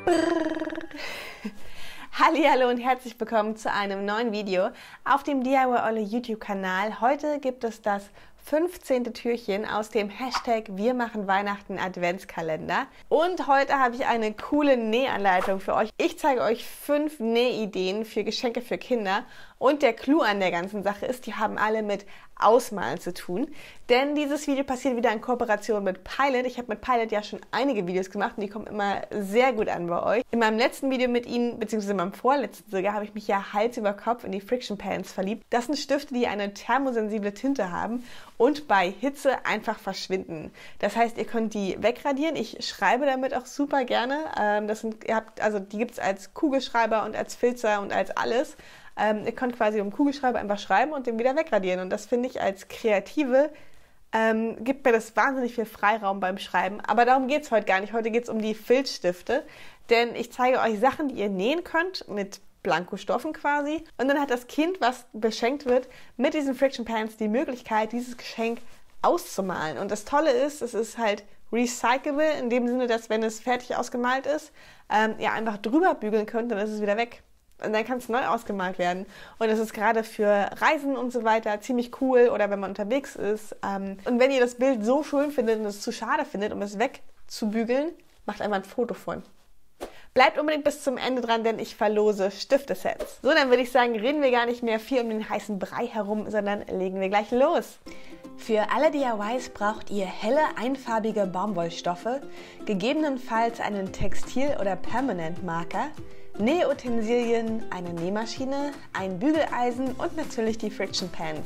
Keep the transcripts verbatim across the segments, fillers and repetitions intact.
Hallihallo und herzlich willkommen zu einem neuen Video auf dem D I Y Olle YouTube-Kanal. Heute gibt es das fünfzehnte Türchen aus dem Hashtag Wir machen Weihnachten Adventskalender. Und heute habe ich eine coole Nähanleitung für euch. Ich zeige euch fünf Nähideen für Geschenke für Kinder. Und der Clou an der ganzen Sache ist, die haben alle mit Ausmalen zu tun. Denn dieses Video passiert wieder in Kooperation mit Pilot. Ich habe mit Pilot ja schon einige Videos gemacht und die kommen immer sehr gut an bei euch. In meinem letzten Video mit ihnen, beziehungsweise in meinem vorletzten sogar, habe ich mich ja Hals über Kopf in die Friction Pens verliebt. Das sind Stifte, die eine thermosensible Tinte haben und bei Hitze einfach verschwinden. Das heißt, ihr könnt die wegradieren. Ich schreibe damit auch super gerne. Das sind, ihr habt, also die gibt es als Kugelschreiber und als Filzer und als alles. Ähm, ihr könnt quasi um Kugelschreiber einfach schreiben und den wieder wegradieren. Und das finde ich als Kreative, ähm, gibt mir das wahnsinnig viel Freiraum beim Schreiben. Aber darum geht es heute gar nicht. Heute geht es um die Filzstifte. Denn ich zeige euch Sachen, die ihr nähen könnt mit Blankostoffen quasi. Und dann hat das Kind, was beschenkt wird, mit diesen Friction Pens die Möglichkeit, dieses Geschenk auszumalen. Und das Tolle ist, es ist halt recyclable, in dem Sinne, dass wenn es fertig ausgemalt ist, ähm, ihr einfach drüber bügeln könnt, dann ist es wieder weg. Und dann kann es neu ausgemalt werden. Und das ist gerade für Reisen und so weiter ziemlich cool oder wenn man unterwegs ist. Ähm, und wenn ihr das Bild so schön findet und es zu schade findet, um es wegzubügeln, macht einfach ein Foto von. Bleibt unbedingt bis zum Ende dran, denn ich verlose Stiftesets. So, dann würde ich sagen, reden wir gar nicht mehr viel um den heißen Brei herum, sondern legen wir gleich los. Für alle D I Ys braucht ihr helle, einfarbige Baumwollstoffe, gegebenenfalls einen Textil- oder Permanent-Marker, Nähutensilien, eine Nähmaschine, ein Bügeleisen und natürlich die Friction Pens.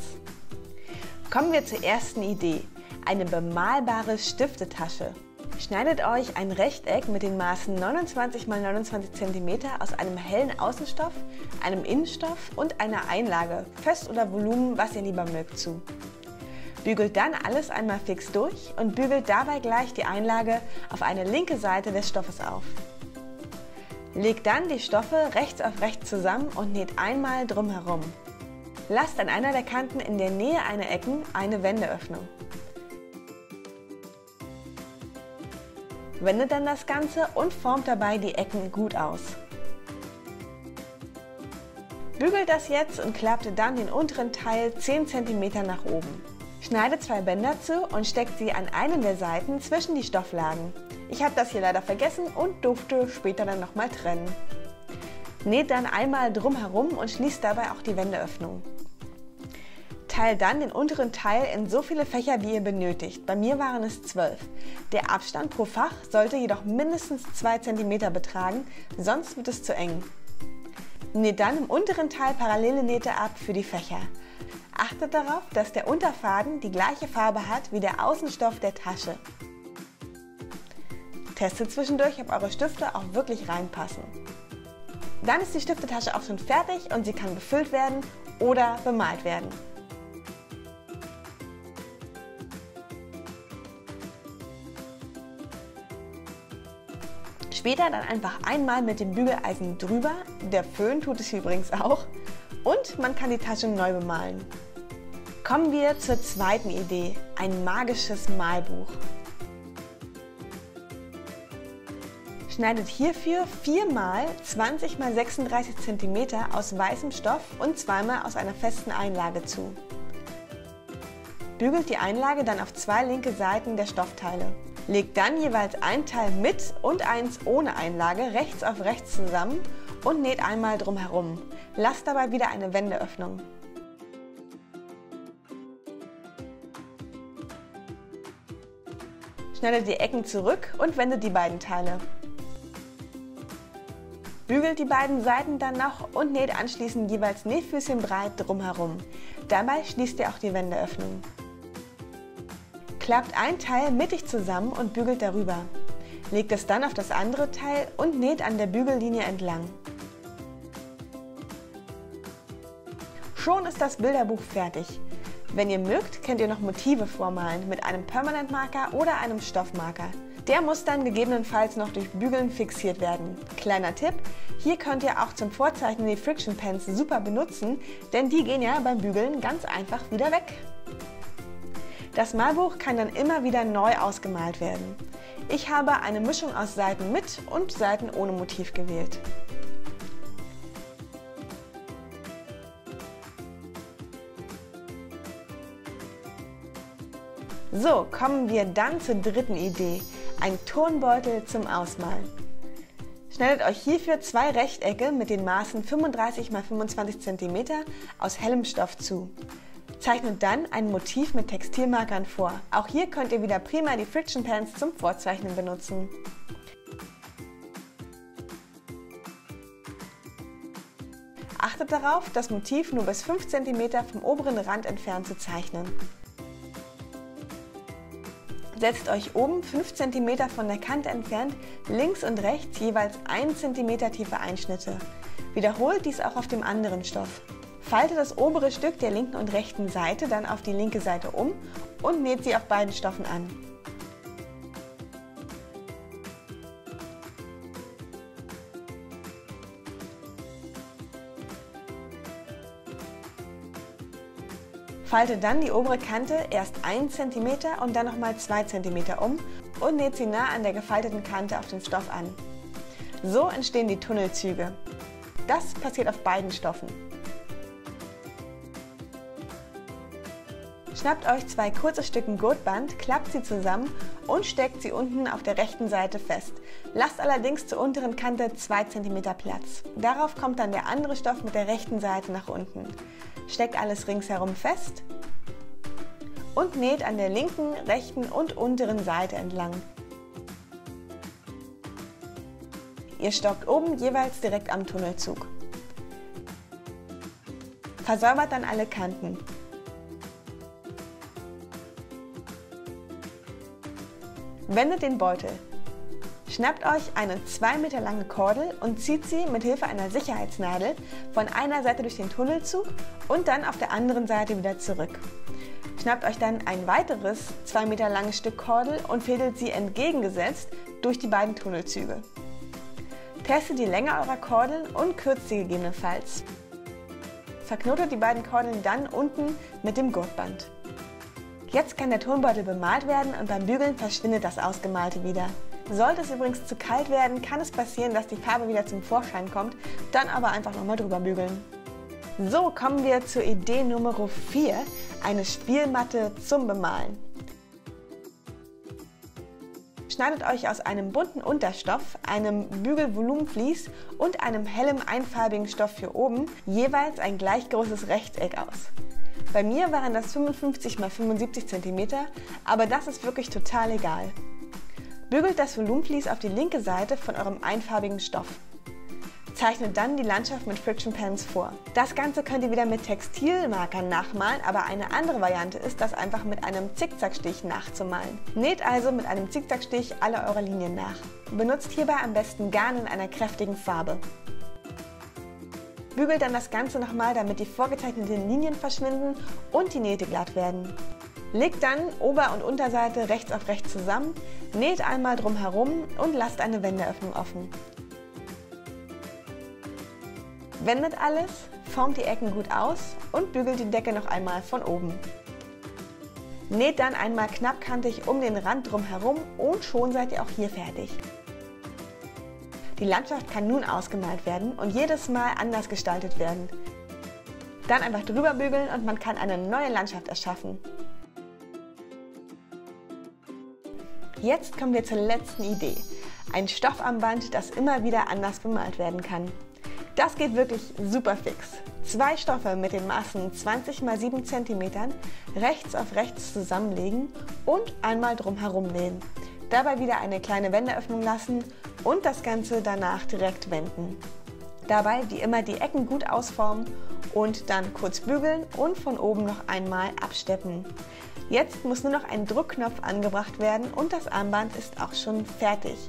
Kommen wir zur ersten Idee, eine bemalbare Stiftetasche. Schneidet euch ein Rechteck mit den Maßen neunundzwanzig mal neunundzwanzig Zentimeter aus einem hellen Außenstoff, einem Innenstoff und einer Einlage, Fest oder Volumen, was ihr lieber mögt, zu. Bügelt dann alles einmal fix durch und bügelt dabei gleich die Einlage auf eine linke Seite des Stoffes auf. Legt dann die Stoffe rechts auf rechts zusammen und näht einmal drumherum. Lasst an einer der Kanten in der Nähe einer Ecken eine Wendeöffnung. Wendet dann das Ganze und formt dabei die Ecken gut aus. Bügelt das jetzt und klappt dann den unteren Teil zehn Zentimeter nach oben. Schneidet zwei Bänder zu und steckt sie an einen der Seiten zwischen die Stofflagen. Ich habe das hier leider vergessen und durfte später dann nochmal trennen. Näht dann einmal drumherum und schließt dabei auch die Wendeöffnung. Teilt dann den unteren Teil in so viele Fächer, wie ihr benötigt. Bei mir waren es zwölf. Der Abstand pro Fach sollte jedoch mindestens zwei Zentimeter betragen, sonst wird es zu eng. Näht dann im unteren Teil parallele Nähte ab für die Fächer. Achtet darauf, dass der Unterfaden die gleiche Farbe hat wie der Außenstoff der Tasche. Testet zwischendurch, ob eure Stifte auch wirklich reinpassen. Dann ist die Stiftetasche auch schon fertig und sie kann befüllt werden oder bemalt werden. Später dann einfach einmal mit dem Bügeleisen drüber, der Föhn tut es übrigens auch, und man kann die Tasche neu bemalen. Kommen wir zur zweiten Idee, ein magisches Malbuch. Schneidet hierfür vier mal zwanzig mal sechsunddreißig Zentimeter aus weißem Stoff und zweimal aus einer festen Einlage zu. Bügelt die Einlage dann auf zwei linke Seiten der Stoffteile. Legt dann jeweils ein Teil mit und eins ohne Einlage rechts auf rechts zusammen und näht einmal drumherum. Lasst dabei wieder eine Wendeöffnung. Schneidet die Ecken zurück und wendet die beiden Teile. Bügelt die beiden Seiten dann noch und näht anschließend jeweils Nähfüßchen breit drumherum. Dabei schließt ihr auch die Wendeöffnung. Klappt ein Teil mittig zusammen und bügelt darüber. Legt es dann auf das andere Teil und näht an der Bügellinie entlang. Schon ist das Bilderbuch fertig. Wenn ihr mögt, könnt ihr noch Motive vormalen mit einem Permanent Marker oder einem Stoffmarker. Der muss dann gegebenenfalls noch durch Bügeln fixiert werden. Kleiner Tipp, hier könnt ihr auch zum Vorzeichnen die Friction Pens super benutzen, denn die gehen ja beim Bügeln ganz einfach wieder weg. Das Malbuch kann dann immer wieder neu ausgemalt werden. Ich habe eine Mischung aus Seiten mit und Seiten ohne Motiv gewählt. So, kommen wir dann zur dritten Idee, ein Turnbeutel zum Ausmalen. Schneidet euch hierfür zwei Rechtecke mit den Maßen fünfunddreißig mal fünfundzwanzig Zentimeter aus hellem Stoff zu. Zeichnet dann ein Motiv mit Textilmarkern vor. Auch hier könnt ihr wieder prima die Friction Pens zum Vorzeichnen benutzen. Achtet darauf, das Motiv nur bis fünf Zentimeter vom oberen Rand entfernt zu zeichnen. Setzt euch oben fünf Zentimeter von der Kante entfernt links und rechts jeweils ein Zentimeter tiefe Einschnitte. Wiederholt dies auch auf dem anderen Stoff. Faltet das obere Stück der linken und rechten Seite dann auf die linke Seite um und näht sie auf beiden Stoffen an. Faltet dann die obere Kante erst einen Zentimeter und dann nochmal zwei Zentimeter um und näht sie nah an der gefalteten Kante auf den Stoff an. So entstehen die Tunnelzüge. Das passiert auf beiden Stoffen. Schnappt euch zwei kurze Stücken Gurtband, klappt sie zusammen und steckt sie unten auf der rechten Seite fest. Lasst allerdings zur unteren Kante zwei Zentimeter Platz. Darauf kommt dann der andere Stoff mit der rechten Seite nach unten. Steckt alles ringsherum fest und näht an der linken, rechten und unteren Seite entlang. Ihr stockt oben jeweils direkt am Tunnelzug. Versäubert dann alle Kanten. Wendet den Beutel. Schnappt euch eine zwei Meter lange Kordel und zieht sie mit Hilfe einer Sicherheitsnadel von einer Seite durch den Tunnelzug und dann auf der anderen Seite wieder zurück. Schnappt euch dann ein weiteres zwei Meter langes Stück Kordel und fädelt sie entgegengesetzt durch die beiden Tunnelzüge. Testet die Länge eurer Kordeln und kürzt sie gegebenenfalls. Verknotet die beiden Kordeln dann unten mit dem Gurtband. Jetzt kann der Turnbeutel bemalt werden und beim Bügeln verschwindet das Ausgemalte wieder. Sollte es übrigens zu kalt werden, kann es passieren, dass die Farbe wieder zum Vorschein kommt, dann aber einfach nochmal drüber bügeln. So, kommen wir zur Idee Nummer vier, eine Spielmatte zum Bemalen. Schneidet euch aus einem bunten Unterstoff, einem Bügelvolumenvlies und einem hellem einfarbigen Stoff für oben jeweils ein gleich großes Rechteck aus. Bei mir waren das fünfundfünfzig mal fünfundsiebzig Zentimeter, aber das ist wirklich total egal. Bügelt das Volumenvlies auf die linke Seite von eurem einfarbigen Stoff. Zeichnet dann die Landschaft mit Friction Pens vor. Das Ganze könnt ihr wieder mit Textilmarkern nachmalen, aber eine andere Variante ist, das einfach mit einem Zickzackstich nachzumalen. Näht also mit einem Zickzackstich alle eure Linien nach. Benutzt hierbei am besten Garn in einer kräftigen Farbe. Bügelt dann das Ganze nochmal, damit die vorgezeichneten Linien verschwinden und die Nähte glatt werden. Legt dann Ober- und Unterseite rechts auf rechts zusammen, näht einmal drum herum und lasst eine Wendeöffnung offen. Wendet alles, formt die Ecken gut aus und bügelt die Decke noch einmal von oben. Näht dann einmal knappkantig um den Rand drum herum und schon seid ihr auch hier fertig. Die Landschaft kann nun ausgemalt werden und jedes Mal anders gestaltet werden. Dann einfach drüber bügeln und man kann eine neue Landschaft erschaffen. Jetzt kommen wir zur letzten Idee. Ein Stoffarmband, das immer wieder anders bemalt werden kann. Das geht wirklich super fix. Zwei Stoffe mit den Maßen zwanzig mal sieben Zentimeter rechts auf rechts zusammenlegen und einmal drum herum nähen. Dabei wieder eine kleine Wendeöffnung lassen und das Ganze danach direkt wenden. Dabei wie immer die Ecken gut ausformen und dann kurz bügeln und von oben noch einmal absteppen. Jetzt muss nur noch ein Druckknopf angebracht werden und das Armband ist auch schon fertig.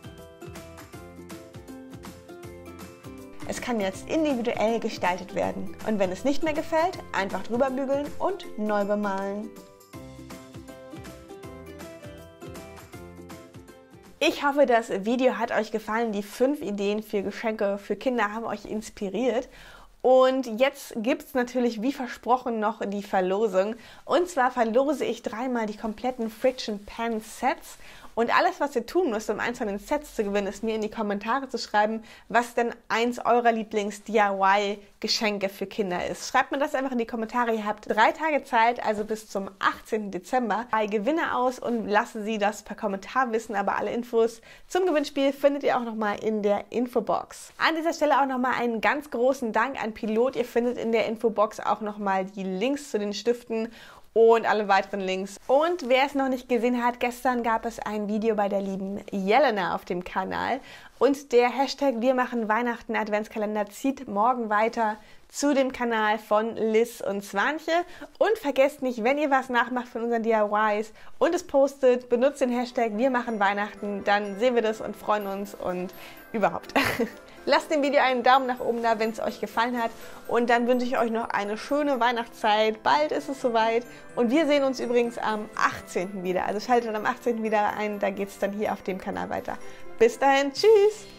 Es kann jetzt individuell gestaltet werden und wenn es nicht mehr gefällt, einfach drüber bügeln und neu bemalen. Ich hoffe, das Video hat euch gefallen. Die fünf Ideen für Geschenke für Kinder haben euch inspiriert. Und jetzt gibt es natürlich wie versprochen noch die Verlosung. Und zwar verlose ich dreimal die kompletten Friction Pen Sets Und alles, was ihr tun müsst, um eins von den Sets zu gewinnen, ist mir in die Kommentare zu schreiben, was denn eins eurer Lieblings-D I Y-Geschenke für Kinder ist. Schreibt mir das einfach in die Kommentare. Ihr habt drei Tage Zeit, also bis zum achtzehnten Dezember, bei Gewinner aus und lasse sie das per Kommentar wissen. Aber alle Infos zum Gewinnspiel findet ihr auch nochmal in der Infobox. An dieser Stelle auch nochmal einen ganz großen Dank an Pilot. Ihr findet in der Infobox auch nochmal die Links zu den Stiften und alle weiteren Links. Und wer es noch nicht gesehen hat, gestern gab es ein Video bei der lieben Jelena auf dem Kanal. Und der Hashtag Wir machen Weihnachten Adventskalender zieht morgen weiter zu dem Kanal von Liz und Swanche. Und vergesst nicht, wenn ihr was nachmacht von unseren D I Ys und es postet, benutzt den Hashtag Wir machen Weihnachten, dann sehen wir das und freuen uns und überhaupt. Lasst dem Video einen Daumen nach oben da, wenn es euch gefallen hat. Und dann wünsche ich euch noch eine schöne Weihnachtszeit. Bald ist es soweit. Und wir sehen uns übrigens am achtzehnten wieder. Also schaltet am achtzehnten wieder ein, da geht es dann hier auf dem Kanal weiter. Bis dahin, tschüss!